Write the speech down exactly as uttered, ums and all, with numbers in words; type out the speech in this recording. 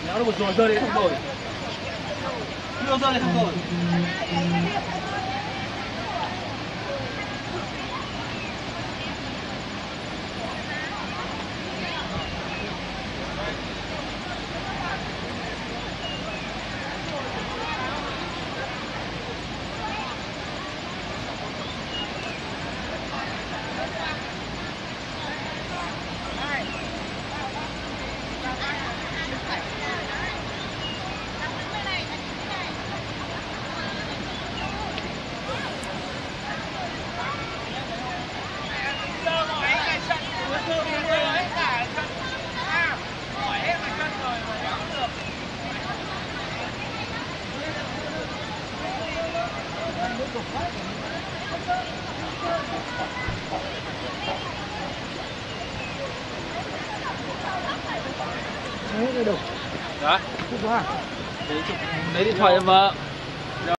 Kéo được một rồi, rơi đấy không rồi. Chưa rơi đấy không rồi. Đấy, đâu? Đó. Chụp quá. Đấy, chụp, lấy điện thoại cho vợ.